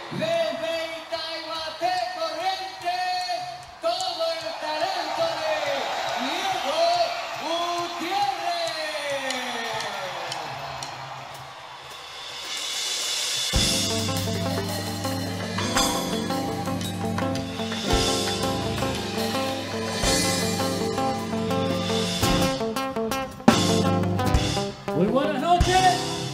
Desde Itaiguaté, Corrientes, todo el talento de Diego Gutiérrez. Muy buenas noches.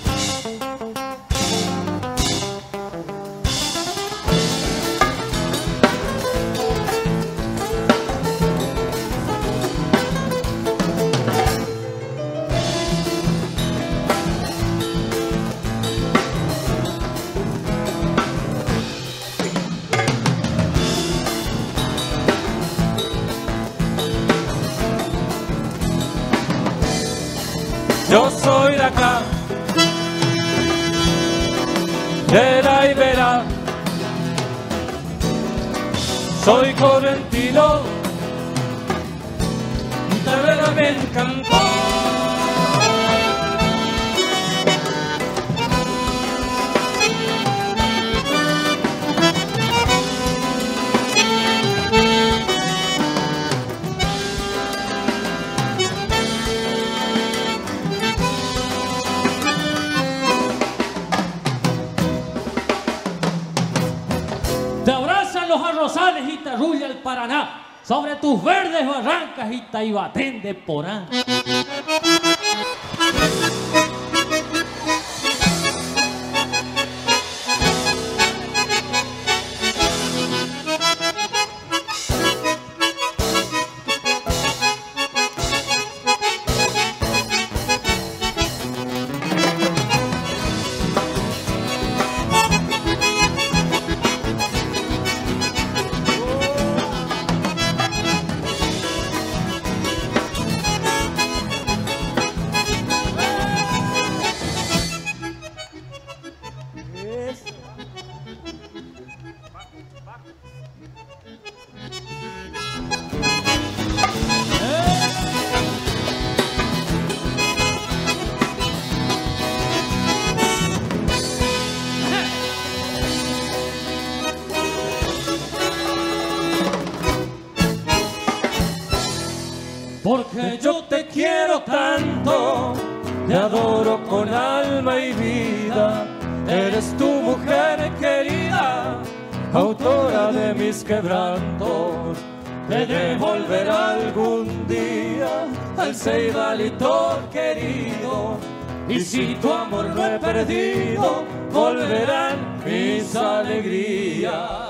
Yo soy de acá, de la Ibera, soy correntino, de veras me encantó. Te abrazan los arrozales y te arrulla el Paraná sobre tus verdes barrancas y Taibatén de Porán. Porque yo te quiero tanto, te adoro con alma y vida. Eres tu mujer querida, autora de mis quebrantos. Te devolveré algún día al Ceibalito querido. Y si tu amor no he perdido, volverán mis alegrías.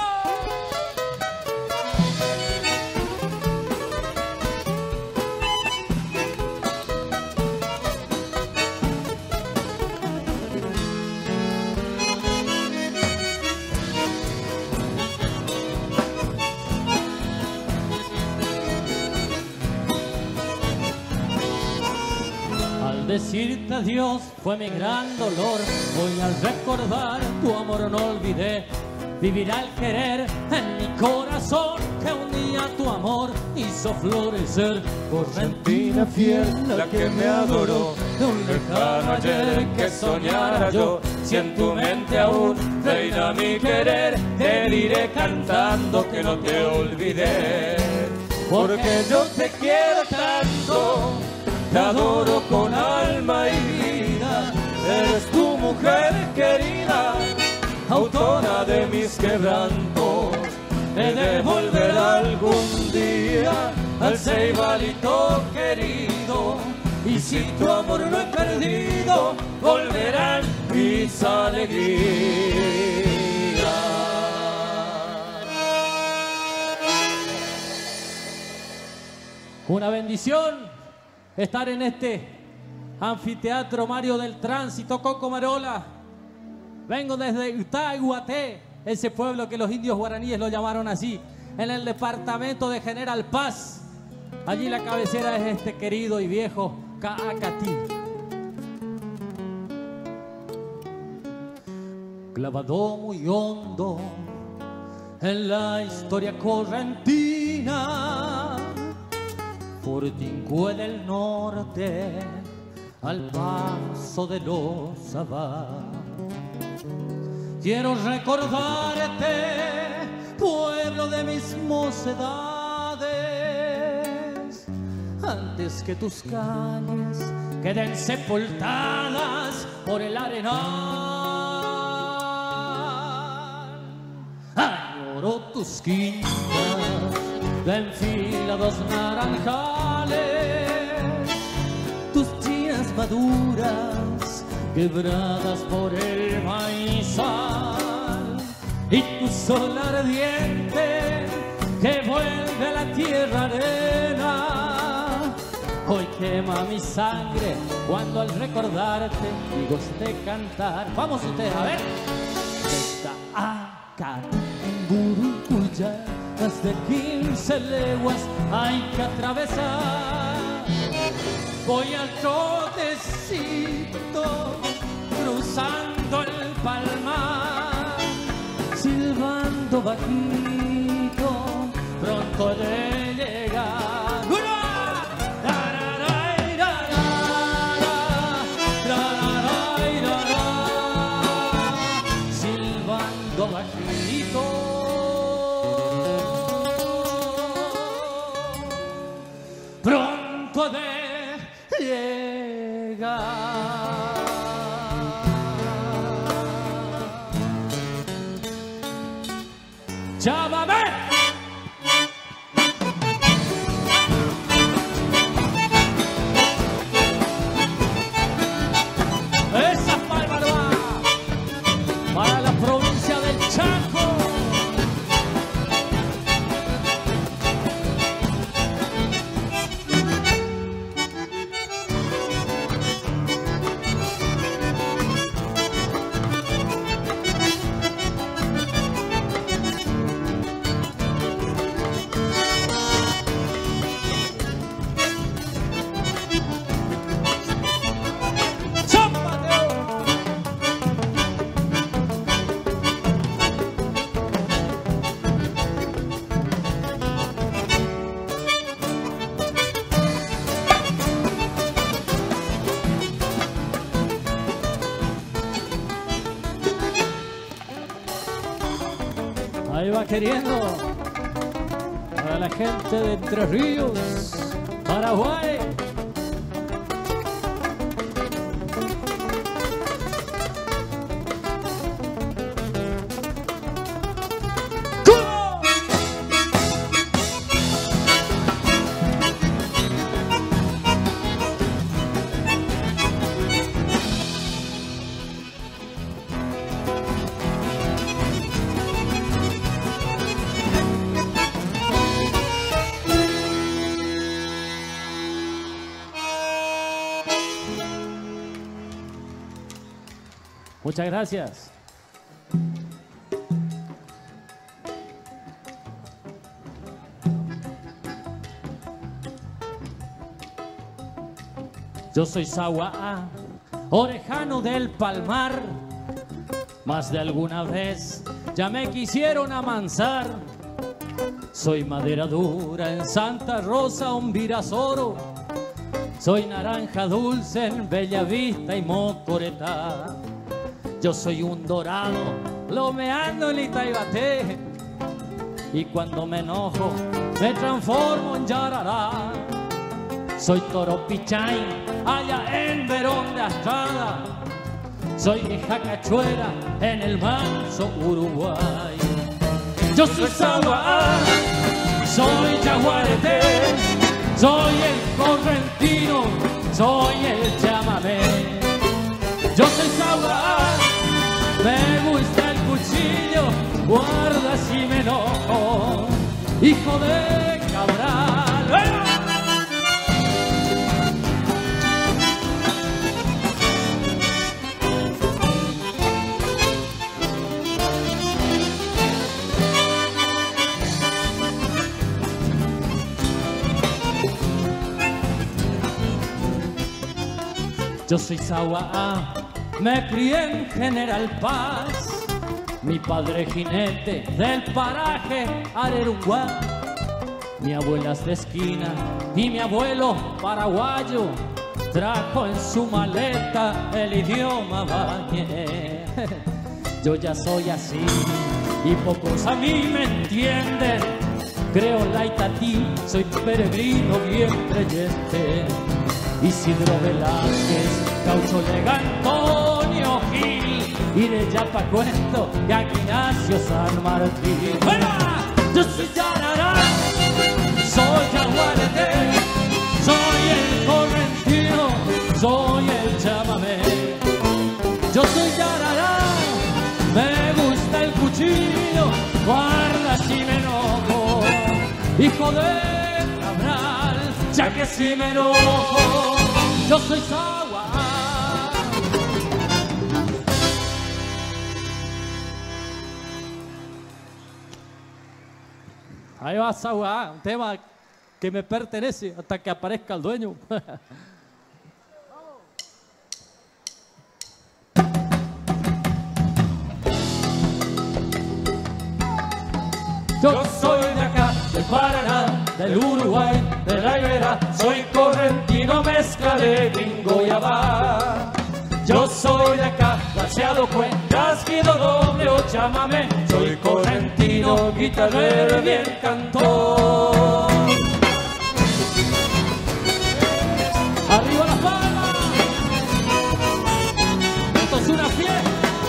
Decirte adiós fue mi gran dolor. Voy a recordar tu amor, no olvidé. Vivirá el querer en mi corazón, que un día tu amor hizo florecer. Correntina fiel, la que me adoró, de un lejano ayer que soñara yo. Si en tu mente aún reina mi querer, te diré cantando que no te olvidé. Porque yo te quiero tanto, te adoro con alma y vida. Eres tu mujer querida, autora de mis quebrantos. Te devolveré algún día al Ceibalito querido. Y si tu amor no he perdido, volverán mis alegrías. Una bendición estar en este anfiteatro Mario del Tránsito, Cocomarola. Vengo desde Itaiguaté, ese pueblo que los indios guaraníes lo llamaron así, en el departamento de General Paz. Allí la cabecera es este querido y viejo Caacatí. Clavado muy hondo en la historia correntina, Fortincue del norte, al paso de los Abad. quiero recordarte, pueblo de mis mocedades, antes que tus calles queden sepultadas por el arenal. Añoro tus quintas de enfilados naranjales, tus chías maduras quebradas por el maizal, y tu sol ardiente que vuelve a la tierra arena. Hoy quema mi sangre cuando al recordarte digo de cantar. Vamos ustedes a ver. Está acá en Burucuya, más de 15 leguas hay que atravesar. Voy al trotecito cruzando el palmar, silbando bajito, pronto he de llegar. Silbando bajito, pronto he de llegar. ¡Llámame! Esa palma no va para la provincia del Chaco. Ahí va queriendo para la gente de Entre Ríos, Paraguay. Muchas gracias. Yo soy Saguá, orejano del Palmar. Más de alguna vez ya me quisieron amansar. Soy madera dura en Santa Rosa, Onvirasoro. Soy naranja dulce en Bellavista y Mocoretá. Yo soy un dorado lomeando en Itaibaté, y cuando me enojo me transformo en yarará. Soy toro pichay allá en Verón de Astrada. Soy hija cachuera en el manso Uruguay. Yo soy Saguá, soy yaguareté, soy el correntino, soy el chamamé. Yo soy Saguá, me gusta el cuchillo, guarda si me enojo, hijo de Cabral. Yo soy Saguá, me crié en General Paz. Mi padre jinete del paraje Arerunguá. Mi abuela es de esquina y mi abuelo paraguayo. Trajo en su maleta el idioma bañé. yo ya soy así y pocos a mí me entienden. Creo en la Itatí, soy peregrino bien creyente. Isidro Velázquez, Caucho Lega, Antonio Gil, y de Yapa cuento y aquí Ignacio San Martín. ¡Bueno! Yo soy Yarará, soy Yaguareté, soy el correntino, soy el chamamé. Yo soy Yarará, me gusta el cuchillo, guarda si me enojo, hijo de Cabral, ya que si me enojo, yo soy Sagua. Ahí va Sagua, un tema que me pertenece hasta que aparezca el dueño. Yo soy de acá, del Paraná, del Uruguay, de la Ibera, soy correntino, mezcla de gringo y abar. Yo soy de acá, glaciado fue, casquido doble o chamamé, soy correntino, guitarrero, bien cantor. ¡Arriba las palmas! Esto es una fiesta.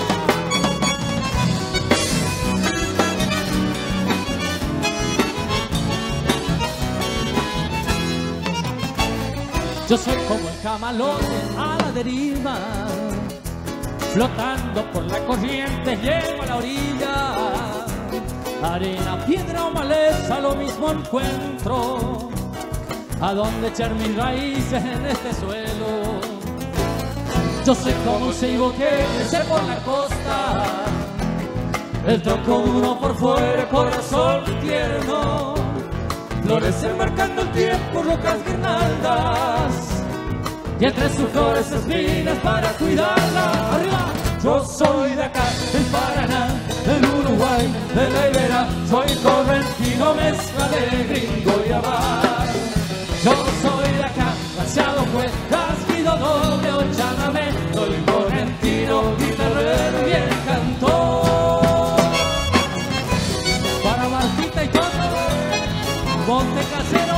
Yo soy como el camalote a la deriva, flotando por la corriente, llego a la orilla. Arena, piedra o maleza, lo mismo encuentro, a donde echar mis raíces en este suelo. Yo soy como un ceibo que crece por la costa, el tronco duro por fuera, corazón tierno. Florecen marcando el tiempo, rocas guirnaldas, y entre sus flores espinas para cuidarla. ¡Arriba! Yo soy de acá, del Paraná, del Uruguay, de la Ibera, soy correntino, mezcla de gringo y abar. Yo soy de acá, glaciado fue, casquido doble o chamamé, soy correntino, guitarrero, bien cantor. Para Martita y Toto, Monte Casero.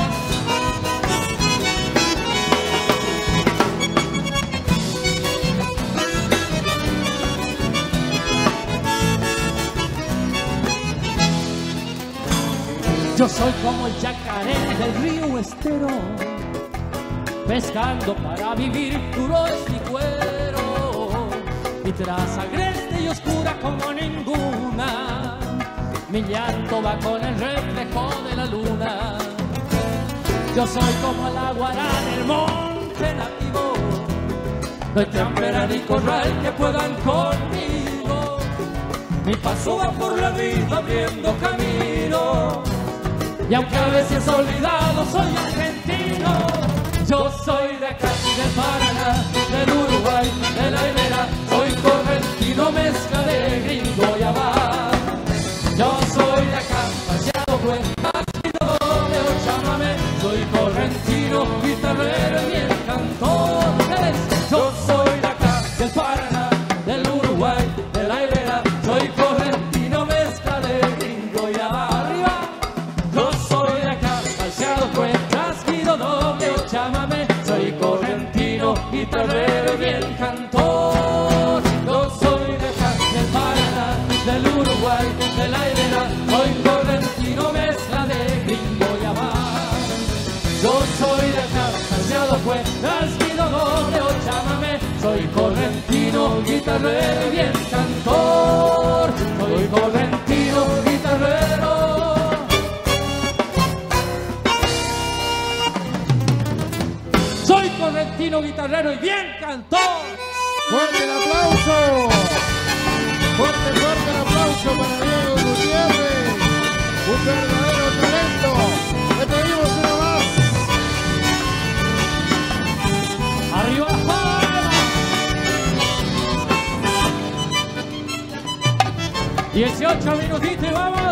Yo soy como el yacaré del río Estero, pescando para vivir, puro es mi cuero. Mi traza agreste y oscura como ninguna, mi llanto va con el reflejo de la luna. Yo soy como el aguará del monte nativo, no hay trampera ni corral que puedan conmigo. Mi paso va por la vida abriendo camino, y aunque a veces olvidado soy argentino. Yo soy de acá, del Paraná, del Uruguay, de la Ibera, soy correntino, mezcla de gringo y abar. Yo soy de acá, paseado fue, casquido doble o chamamé, soy correntino, guitarrero y bien cantor. Yo soy de acá, del Paraná, del Uruguay, de la Ibera, soy correntino, mezcla de gringo y abar. Arriba. Yo soy de acá, paseado fue, casquido doble o chamamé, soy correntino, guitarrero y bien cantor. Yo soy de acá, del Paraná, del Uruguay, de la Ibera, soy correntino, mezcla de gringo y abar. Yo soy de acá, paseado fue, casquido doble o chamamé, soy correntino, guitarrero y bien cantor. Soy correntino, guitarrero. Soy correntino, guitarrero y bien cantor. ¡Fuerte el aplauso! ¡Fuerte el aplauso para Diego Gutiérrez! ¡Un verdadero talento! ¡Le pedimos una más! ¡Arriba las palmas! 18 minutitos y vamos.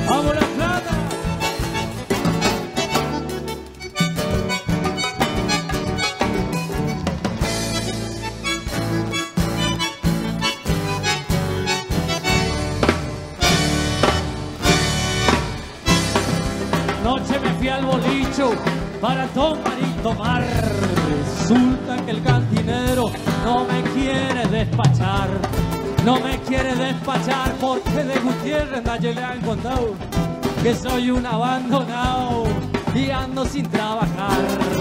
¡Vamos La Plata! Noche me fui al bolicho para tomar y tomar. Resulta que el cantinero no me quiere despachar. No me quiere despachar porque de Gutiérrez nadie le ha contado que soy un abandonado y ando sin trabajar.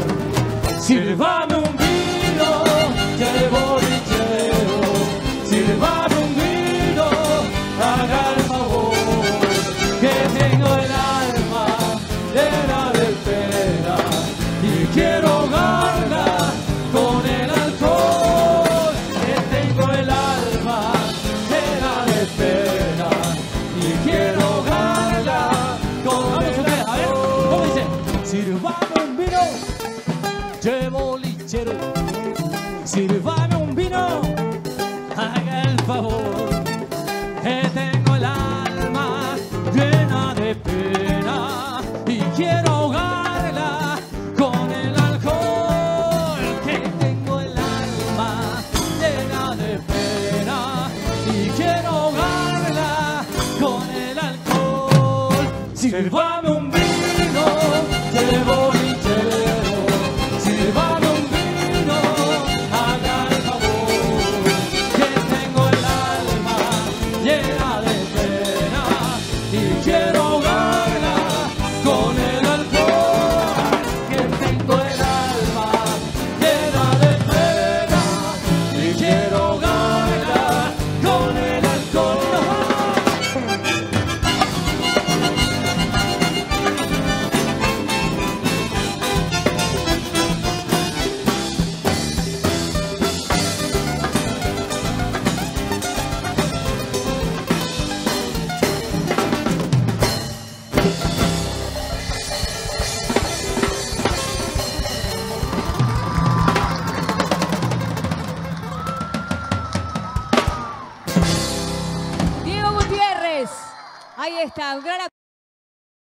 Sírvame un vino, que bolichero. Sírvame un vino, haga el favor, que tengo el alma llena de pena y quiero ahogarla con el alcohol. Que tengo el alma llena de pena y quiero ahogarla con el alcohol. A ver, ¿cómo dice? Sírvame un vino, che bolichero. Sírvame un vino, haga el favor, que tengo el alma llena de pena y quiero ahogarla con el alcohol. Que tengo el alma llena de pena y quiero ahogarla con el alcohol. Sírvame un vino, que bolichero. Sírvame un vino, haga el favor, que tengo el alma llena de pena y quiero ahogarla con el alcohol. Que tengo el alma llena de pena y quiero ahogarla con el alcohol. Diego Gutiérrez, ahí está, un gran